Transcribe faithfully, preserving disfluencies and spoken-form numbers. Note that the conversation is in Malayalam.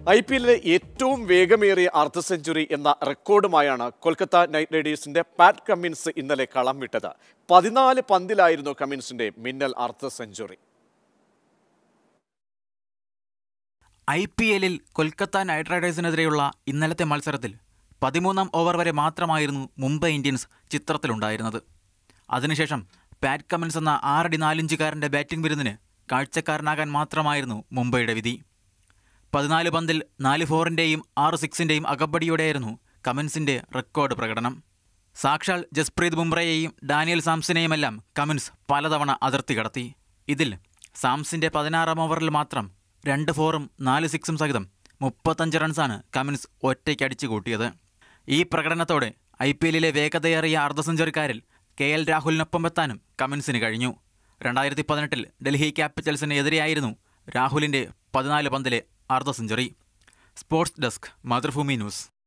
ഐ പി എല്ലിലെ ഏറ്റവും വേഗമേറിയ അർദ്ധ സെഞ്ചുറി എന്ന റെക്കോർഡുമായാണ് കൊൽക്കത്ത നൈറ്റ് റൈഡേഴ്സിന്റെ പാറ്റ് കമ്മിൻസ് ഇന്നലെ കളം വിട്ടത്. പതിനാല് പന്തിലായിരുന്നു കമ്മിൻസിന്റെ മിന്നൽ അർദ്ധ സെഞ്ചുറി. ഐ പി എല്ലിൽ കൊൽക്കത്ത നൈറ്റ് റൈഡേഴ്സിനെതിരെയുള്ള ഇന്നലത്തെ മത്സരത്തിൽ പതിമൂന്നാം ഓവർ വരെ മാത്രമായിരുന്നു മുംബൈ ഇന്ത്യൻസ് ചിത്രത്തിലുണ്ടായിരുന്നത്. അതിനുശേഷം പാറ്റ് കമ്മിൻസ് എന്ന ആറടി നാലിഞ്ചുകാരൻ്റെ ബാറ്റിംഗ് വിരുന്നിന് കാഴ്ചക്കാരനാകാൻ മാത്രമായിരുന്നു മുംബൈയുടെ വിധി. പതിനാല് പന്തിൽ നാല് ഫോറിൻ്റെയും ആറ് സിക്സിൻ്റെയും അകമ്പടിയോടെയായിരുന്നു കമ്മിൻസിൻ്റെ റെക്കോർഡ് പ്രകടനം. സാക്ഷാൽ ജസ്പ്രീത് ബുംറയെയും ഡാനിയൽ സാംസിനെയുമെല്ലാം കമ്മിൻസ് പലതവണ അതിർത്തി കടത്തി. ഇതിൽ സാംസിൻ്റെ പതിനാറാം ഓവറിൽ മാത്രം രണ്ട് ഫോറും നാല് സിക്സും സഹിതം മുപ്പത്തഞ്ച് റൺസാണ് കമ്മിൻസ് ഒറ്റയ്ക്ക് അടിച്ചു കൂട്ടിയത്. ഈ പ്രകടനത്തോടെ ഐ പി എല്ലിലെ വേഗതയേറിയ അർദ്ധ സെഞ്ചുറിക്കാരിൽ കെ എൽ രാഹുലിനൊപ്പം എത്താനും കമ്മിൻസിന് കഴിഞ്ഞു. രണ്ടായിരത്തി പതിനെട്ടിൽ ഡൽഹി ക്യാപിറ്റൽസിന് എതിരെയായിരുന്നു രാഹുലിൻ്റെ പതിനാല് പന്തിലെ അർദ്ധ century. Sports desk, Mathrubhumi news.